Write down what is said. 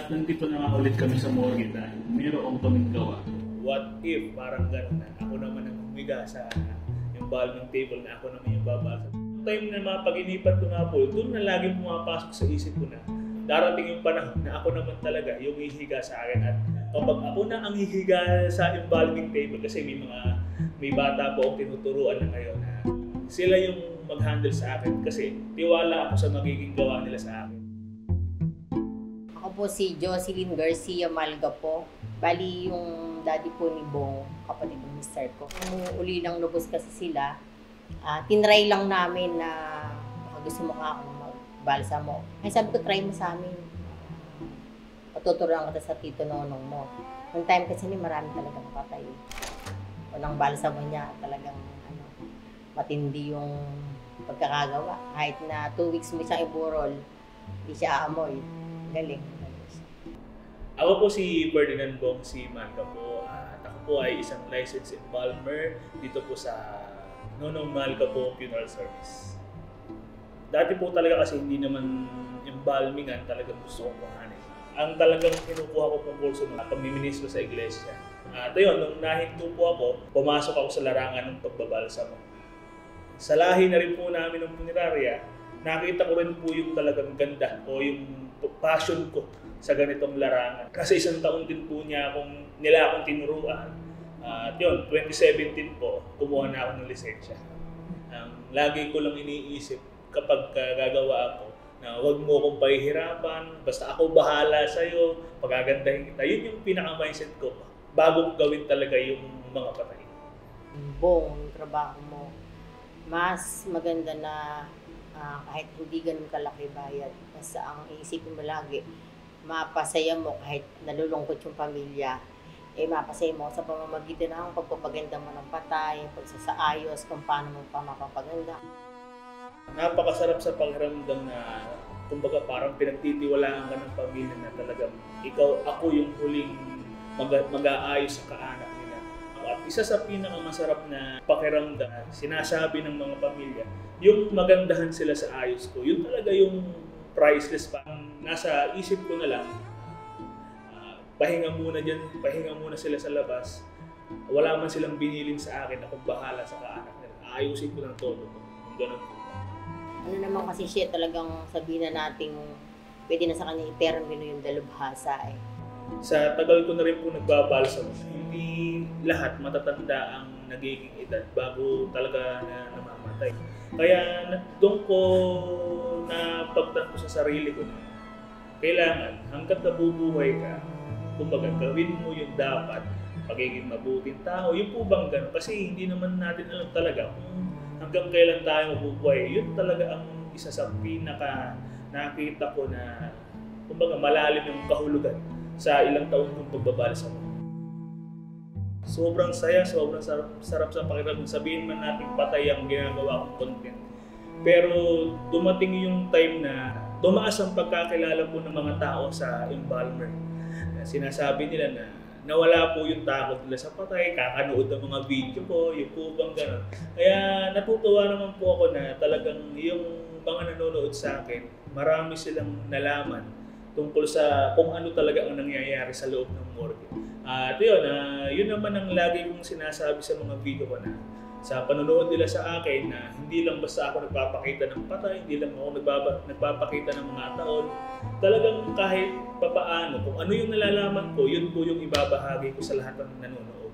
At nandito na nga ulit kami sa morgue dahil mayroong kaming gawa. What if parang gano'n na ako naman ang humiga sa embalming table na ako naman yung babasa. Time na mapag-inipan ko nga po, doon na lagi pumapasok sa isip ko na darating yung panahon na ako naman talaga yung hihiga sa akin. At kapag ako na ang hihiga sa embalming table, kasi may bata po akong tinuturuan na ngayon na sila yung mag-handle sa akin kasi tiwala ako sa magiging gawa nila sa akin. Ako po si Jocelyn Garcia Malga po. Bali yung daddy po ni Bong, kapatid ng mister ko. Nung uli lang lubos kasi sila, tinry lang namin na baka gusto mo ka akong magbalsa mo. Ay sabi ko, try mo sa amin. Patuturuan kita sa tito nonong mo. Noong time kasi marami talagang patay. Unang balsa mo niya talagang matindi yung pagkakagawa. Kahit na 2 weeks mo siyang iburol, hindi siya aamoy. Galing. Ako po si Ferdinand Bong si Malga po. At ako po ay isang licensed embalmer dito po sa Nonong Malga po Funeral Service. Dati po talaga kasi hindi naman embalmingan talagang gusto kong kuhanin. Ang talagang kinukuha ko pong kurso na pagmiministro sa iglesia. At ayun, nung nahinto po ako, pumasok ako sa larangan ng pagbabalsamo. Sa lahi na rin po namin ng punerarya, nakita ko rin po yung talagang ganda o yung passion ko sa ganitong larangan. Kasi 1 taon din po nila akong tinuruan. At yun, 2017 po, kumuha na ako ng lisensya. Lagi ko lang iniisip kapag gagawa ako na huwag mo akong pahihirapan, basta ako bahala sa'yo, pagagandahin kita. Yun yung pinaka-mindset ko bago gawin talaga yung mga patay. Bong, yung trabaho mo, mas maganda na kahit hindi ganun kalaki bayad. Basta ang iisipin mo lagi, mapasaya mo kahit nalulungkot yung pamilya. Mapasaya mo sa pamamagitan ng pagpapaganda mo ng patay, pagsasaayos, kung paano mo pa mapapaganda. Napakasarap sa pakiramdam na kumbaga parang pinagtitiwalaan ka ng pamilya na talagang ako yung huling mag-aayos sa kaanak nila. At isa sa pinakamasarap na pakiramdam, sinasabi ng mga pamilya, yung magandahan sila sa ayos ko, yun talaga yung priceless pa. Nasa isip ko na lang, pahinga muna dyan, pahinga muna sila sa labas. Wala man silang binilin sa akin, akong bahala sa kaanak nila. Ayusin ko ng todo. Kung ganun po. Ano naman kasi siya talagang sabihin na natin, pwede na sa kanya i-termino yung dalubhasa eh. Sa tagal ko na rin po nagbabalsam, hindi lahat matatanda ang nagiging edad bago talaga na namamatay. Kaya doon ko na pagtanto sa sarili ko na kailangan hanggat nabubuhay ka, kumbaga gawin mo yung dapat, pagiging mabuting tao. Yun po bang gano'n? Kasi hindi naman natin alam talaga kung hanggang kailan tayo mabubuhay. Yun talaga ang isa sa pinaka nakita ko na kumbaga malalim yung kahulugan sa ilang taon kong pagbabalsa mo. Sobrang saya, sobrang sarap sa pakiramdam. Sabihin man natin patay ang ginagawa kong content. Pero dumating yung time na tumaas ang pagkakilala po ng mga tao sa embalmer. Sinasabi nila na nawala po yung takot nila sa patay, kakanood ng mga video ko, yung po bang gano'n. Kaya natutuwa naman po ako na talagang yung mga nanonood sa akin, marami silang nalaman tungkol sa kung ano talaga ang nangyayari sa loob ng morgue. At yun, yun naman ang lagi kong sinasabi sa mga video ko na sa panonood nila sa akin na hindi lang basta ako nagpapakita ng patay, hindi lang ako nagpapakita ng mga taon. Talagang kahit papaano, kung ano yung nalalaman ko, yun po yung ibabahagi ko sa lahat ng nanonood.